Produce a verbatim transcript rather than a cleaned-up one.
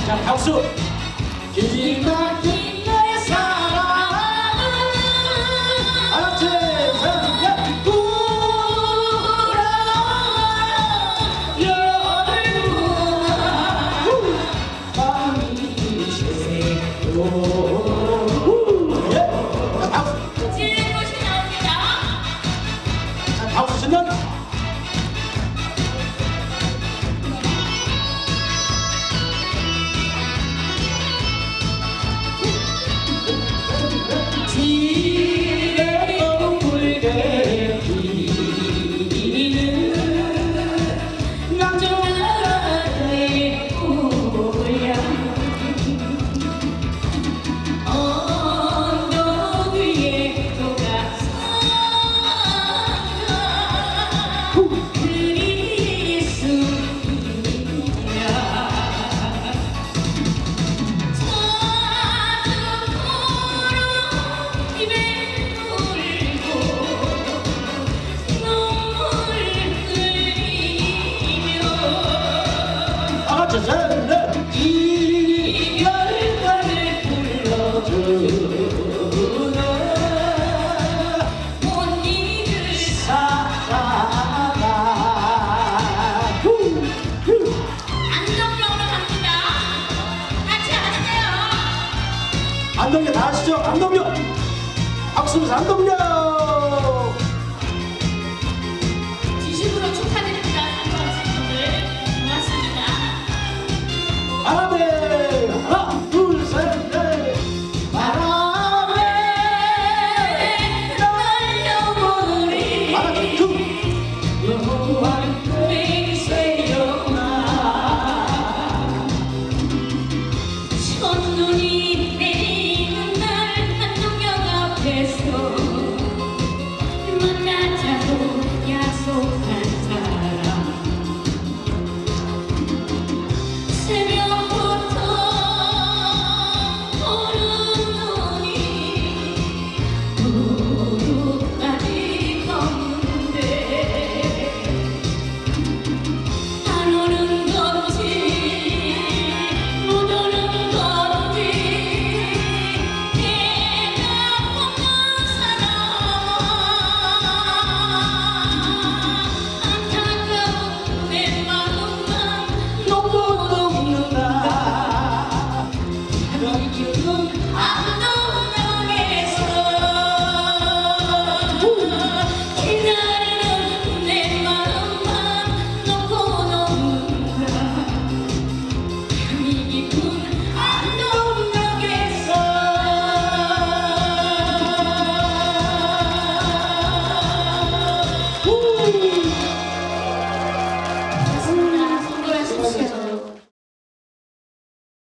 자, 박수. 기막힌 너의 사랑은 알았지? 자, 불어라 여름아 밤이 새고. 박수 치면 지레 붉게 피는 남자의 고향 언덕 위에 이별가를 불러주는 못 잊을 사랑아. 안동역으로 갑니다. 같이 하세요. 안동역 다 하시죠? 안동역 박수면서 안동역. 진심으로 축하드립니다. 삼번 친구들 고맙습니다. 아멘.